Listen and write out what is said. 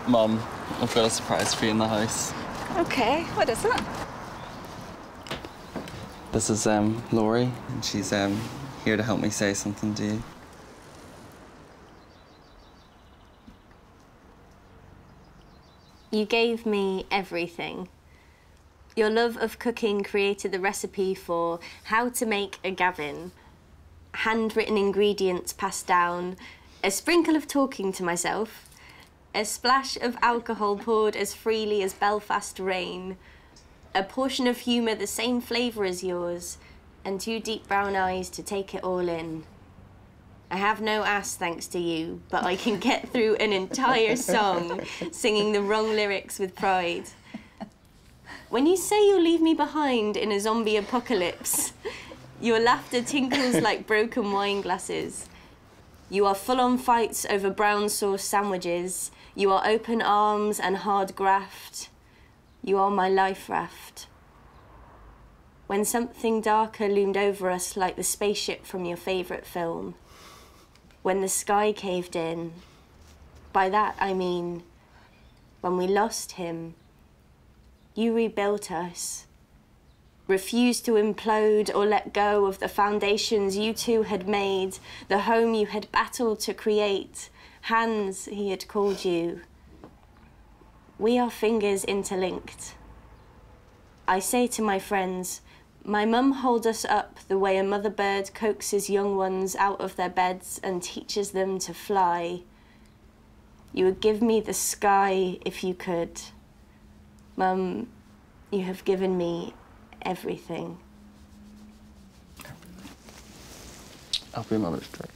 Mum, I've got a surprise for you in the house. OK, what is it? This is Laurie, and she's here to help me say something to you. You gave me everything. Your love of cooking created the recipe for how to make a Gavin. Handwritten ingredients passed down, a sprinkle of talking to myself, a splash of alcohol poured as freely as Belfast rain, a portion of humour the same flavour as yours, and two deep brown eyes to take it all in. I have no ass thanks to you, but I can get through an entire song singing the wrong lyrics with pride. When you say you'll leave me behind in a zombie apocalypse, your laughter tinkles like broken wine glasses. You are full-on fights over brown sauce sandwiches. You are open arms and hard graft. You are my life raft. When something darker loomed over us like the spaceship from your favourite film. When the sky caved in. By that I mean, when we lost him, you rebuilt us. Refused to implode or let go of the foundations you two had made, the home you had battled to create, hands he had called you. We are fingers interlinked. I say to my friends, my mum holds us up the way a mother bird coaxes young ones out of their beds and teaches them to fly. You would give me the sky if you could. Mum, you have given me everything. I'll be Mother's Day.